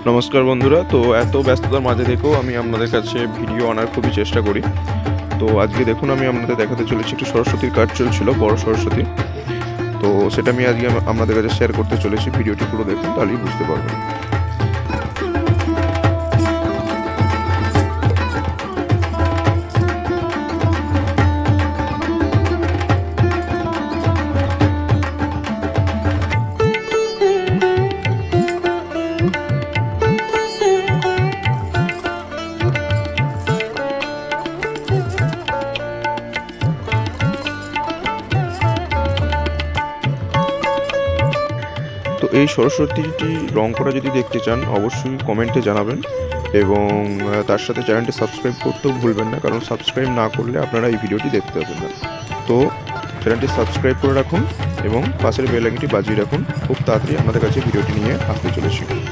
নমস্কার বন্ধুরা। তো এত ব্যস্ততার মাঝে থেকেও আমি আপনাদের কাছে ভিডিও আনার খুবই চেষ্টা করি। তো আজকে দেখুন আমি আপনাদের দেখাতে চলেছি, একটু সরস্বতীর কাজ চলছিল, বড় সরস্বতী। তো সেটা আমি আজকে আপনাদের কাছে শেয়ার করতে চলেছি। ভিডিওটি পুরো দেখুন, তাহলেই বুঝতে পারবেন। তো এই সরস্বতীটি রং করা যদি দেখতে চান অবশ্যই কমেন্টে জানাবেন, এবং তার সাথে চ্যানেলটি সাবস্ক্রাইব করতেও ভুলবেন না, কারণ সাবস্ক্রাইব না করলে আপনারা এই ভিডিওটি দেখতে পাবেন না। তো চ্যানেলটি সাবস্ক্রাইব করে রাখুন এবং পাশের বেল আইকনটি বাজিয়ে রাখুন। খুব তাড়াতাড়ি আমাদের কাছে ভিডিওটি নিয়ে আসতে চলেছি।